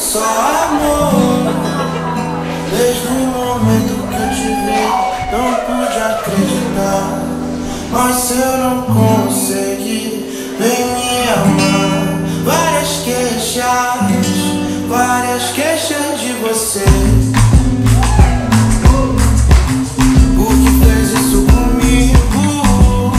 só amor. Desde o momento que eu te vi, não pude acreditar. Mas eu não consegui, vem me amar. Várias queixas de você. Por que fez isso comigo?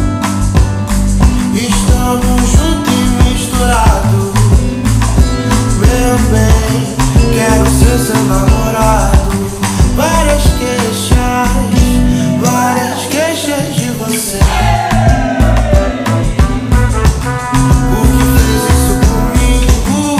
Estamos juntos e misturados. Meu bem, quero ser seu namorado. Várias queixas de você. Por que fez isso comigo?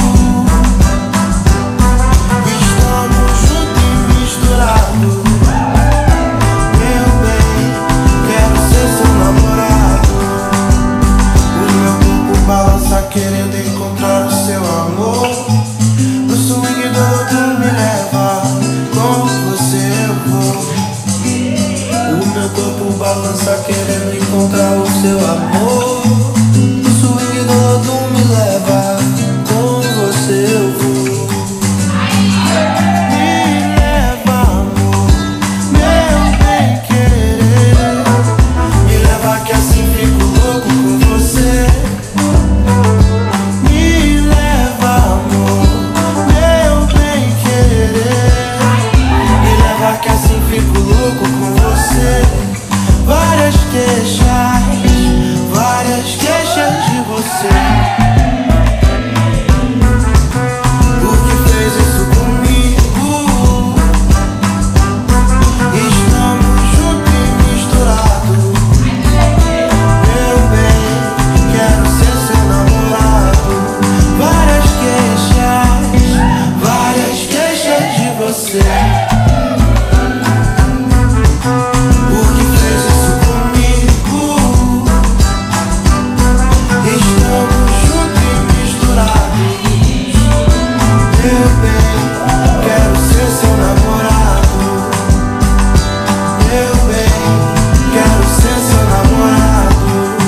Estamos juntos e misturados. Meu bem, quero ser seu namorado. O meu corpo balança querendo encontrar o seu amor. No swing do outro me leva, com você eu vou. O meu corpo balança querendo encontrar o seu amor. No swing do outro me leva, com você eu vou. Me leva, amor, meu bem querer. Me leva que assim fico louco com você. Me leva, amor, meu bem querer. Me leva que assim fico louco com você. Várias queixas de você. Por que fez isso comigo? Estamos juntos e misturados. Meu bem, quero ser seu namorado. Várias queixas de você. Por que fez isso comigo? Estamos juntos e misturados. Meu bem, quero ser seu namorado. Meu bem, quero ser seu namorado.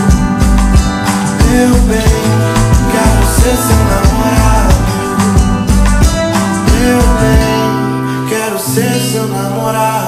Meu bem, quero ser seu namorado. Meu bem, quero ser seu namorado.